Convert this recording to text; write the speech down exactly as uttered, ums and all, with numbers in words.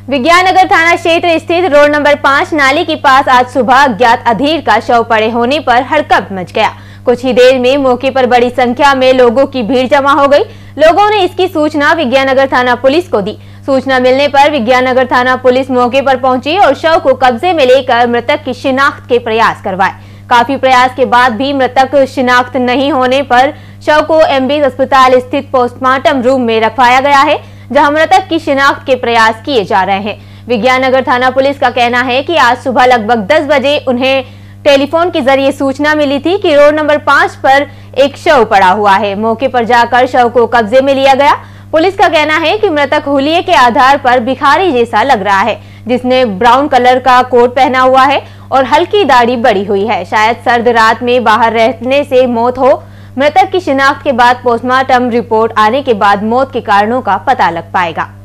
विज्ञान नगर थाना क्षेत्र स्थित रोड नंबर पाँच नाली के पास आज सुबह अज्ञात अधीर का शव पड़े होने पर हड़कंप मच गया। कुछ ही देर में मौके पर बड़ी संख्या में लोगों की भीड़ जमा हो गई। लोगों ने इसकी सूचना विज्ञान नगर थाना पुलिस को दी। सूचना मिलने पर विज्ञान नगर थाना पुलिस मौके पर पहुंची और शव को कब्जे में लेकर मृतक की शिनाख्त के प्रयास करवाए। काफी प्रयास के बाद भी मृतक शिनाख्त नहीं होने पर शव को एमबीएस अस्पताल स्थित पोस्टमार्टम रूम में रखवाया गया है, जहां मृतक की शिनाख्त के प्रयास किए जा रहे हैं। विज्ञान नगर थाना पुलिस का कहना है कि आज सुबह लगभग दस बजे उन्हें टेलीफोन के जरिए सूचना मिली थी कि रोड नंबर पाँच पर एक शव पड़ा हुआ है। मौके पर जाकर शव को कब्जे में लिया गया। पुलिस का कहना है कि मृतक हुलिये के आधार पर भिखारी जैसा लग रहा है, जिसने ब्राउन कलर का कोट पहना हुआ है और हल्की दाढ़ी बड़ी हुई है। शायद सर्द रात में बाहर रहने से मौत हो। मृतक की शिनाख्त के बाद पोस्टमार्टम रिपोर्ट आने के बाद मौत के कारणों का पता लग पाएगा।